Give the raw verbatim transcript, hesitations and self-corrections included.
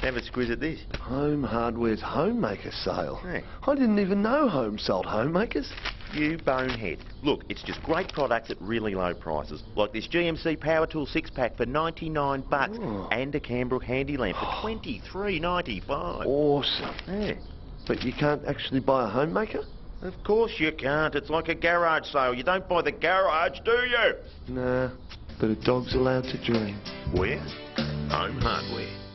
Have a squiz at this. Home Hardware's Homemaker sale. Hey. I didn't even know Home sold homemakers. You bonehead. Look, it's just great products at really low prices. Like this G M C Power Tool six pack for ninety-nine bucks Oh. and a Canberra handy lamp for twenty-three ninety-five. Awesome. Yeah. But you can't actually buy a homemaker? Of course you can't. It's like a garage sale. You don't buy the garage, do you? Nah, but a dog's allowed to dream. Where? Home Hardware.